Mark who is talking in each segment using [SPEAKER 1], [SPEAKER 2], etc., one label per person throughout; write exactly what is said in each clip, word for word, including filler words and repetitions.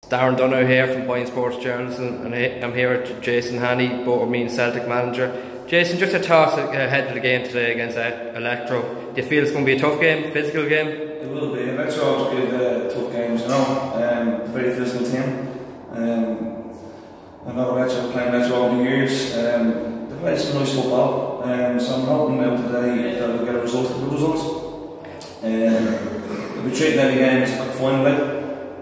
[SPEAKER 1] Darren Dunner here from Boyne Sports Journalism, and I'm here with Jason Hanney, Bohermeen Celtic manager. Jason, just a thought ahead of the game today against Electro. Do you feel it's going to be a tough game, physical game?
[SPEAKER 2] It will be. Electro always give uh, tough games, you know. Um, very physical team. Um, I know Electro playing Electro over the years. Um, they play some nice football, um, so I'm hoping out today that we'll get a result, a good result. Um, we'll be treating every game as a cup final.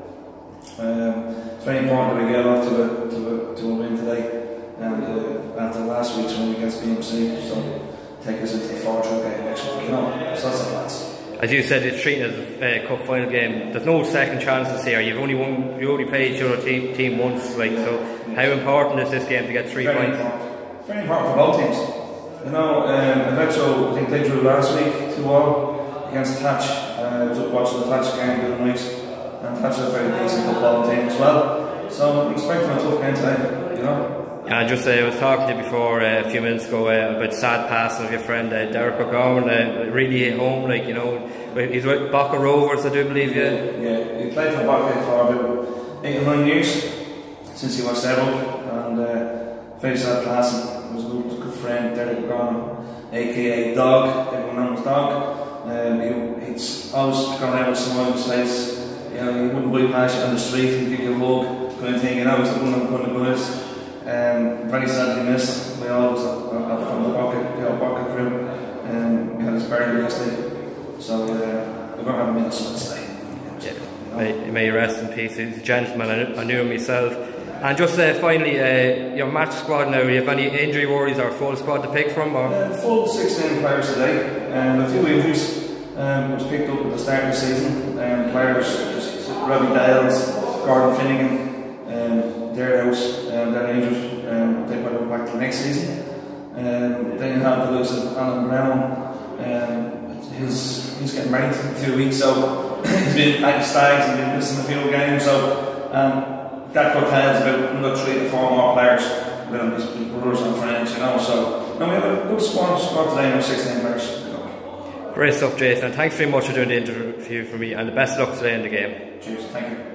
[SPEAKER 2] Um, it's very important that we get off to a, to a, to a win today, and uh, after last week's win against B M C, so take us into the fourth game next week, you know, so that's the plans. As
[SPEAKER 1] you said, it's treated as a uh, cup final game. There's no second chances here. You've only won, you only played your team, team once, like, so how important is this game to get three
[SPEAKER 2] very
[SPEAKER 1] points?
[SPEAKER 2] Important. Very important for both teams. You know, um, Electro, I think they drew last week two all against Thatch. Uh, I was up watching the Thatch game the other night. And that's a very decent football team as well. So I'm expecting a tough game today, you know.
[SPEAKER 1] Yeah, I just uh, was talking to you before uh, a few minutes ago uh, about sad passing of your friend uh, Derek Bohermeen. Uh, really hit home, like, you know. He's with Boca Rovers, I do believe, yeah.
[SPEAKER 2] Yeah, he played for Boca for about eight or nine years since he was settled, and uh, very sad passing. He was a good, good friend, Derek Bohermeen, aka Dog. Everyone knows Dog. Um, he, he's always gone around with a smile on his face. You know, he wouldn't bite past you on the street and give you a hug, kind of thing, you know, he's one of the guys. Um, very sadly missed. We always uh, from the Boca, you know, Boca crew, and we had his burial yesterday. So uh, we're going to have a minute to stay.
[SPEAKER 1] Yeah. May, may you rest in peace. He's a gentleman, I knew, I knew him myself. And just uh, finally, uh, your match squad now, do you have any injury worries or full squad to pick from? Or?
[SPEAKER 2] Uh, full sixteen players today, and um, a few injuries. Um, was picked up at the start of the season. Um, players, just Robbie Dales, Gordon Finnegan, um, they're out, um, they're injured. Um, they might go back to next season. Um, then you have the likes of Alan Brown. Um, he's, he's getting married in a few weeks, so he's been at the Stags and been missing a few games. So um, that portends about another three to four more players. With him, his brothers and friends, you know. So now we have a good squad, squad today, now sixteen players.
[SPEAKER 1] Great stuff, Jason. Thanks very much for doing the interview for me, and the best of luck today in the game.
[SPEAKER 2] Cheers, thank you.